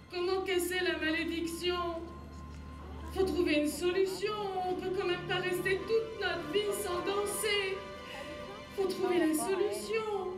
Comment casser la malédiction? Faut trouver une solution. On peut quand même pas rester toute notre vie sans danser. Faut trouver la solution.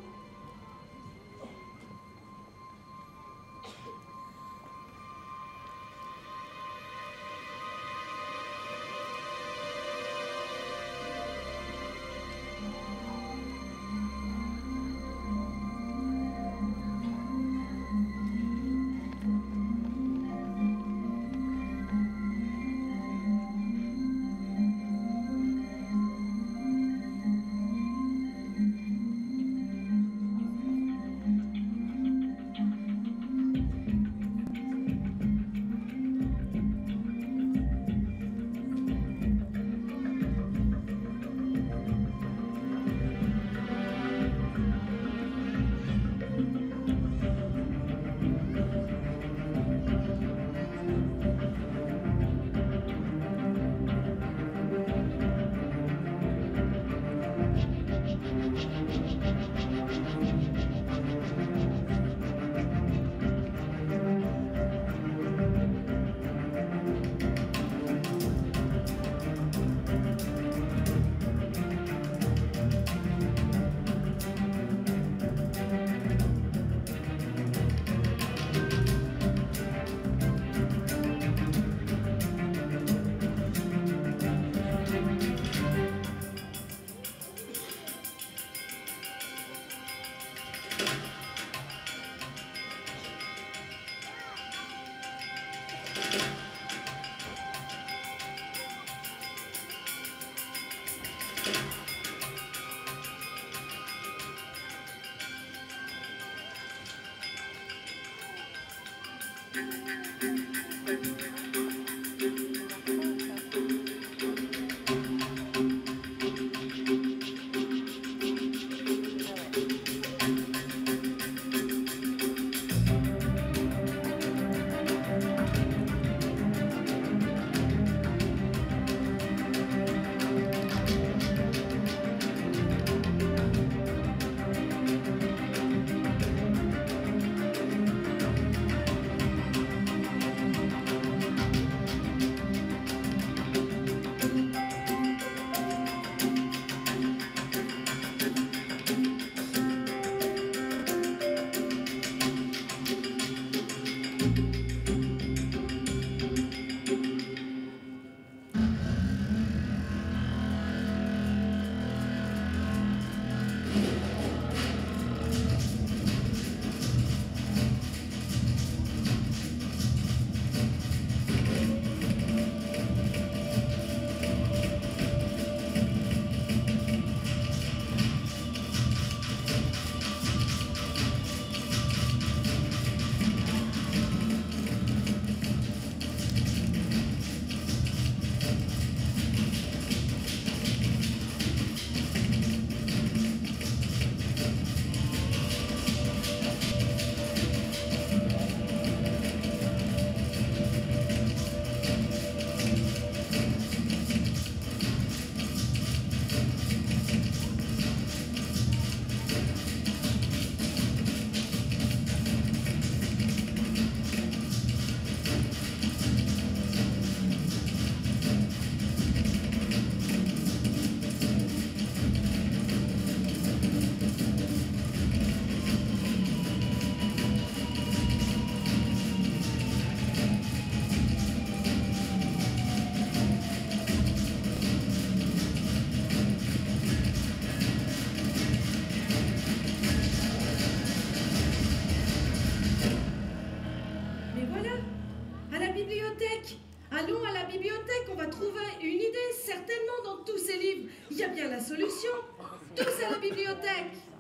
Allons à la bibliothèque, on va trouver une idée, certainement dans tous ces livres. Il y a bien la solution. Tous à la bibliothèque.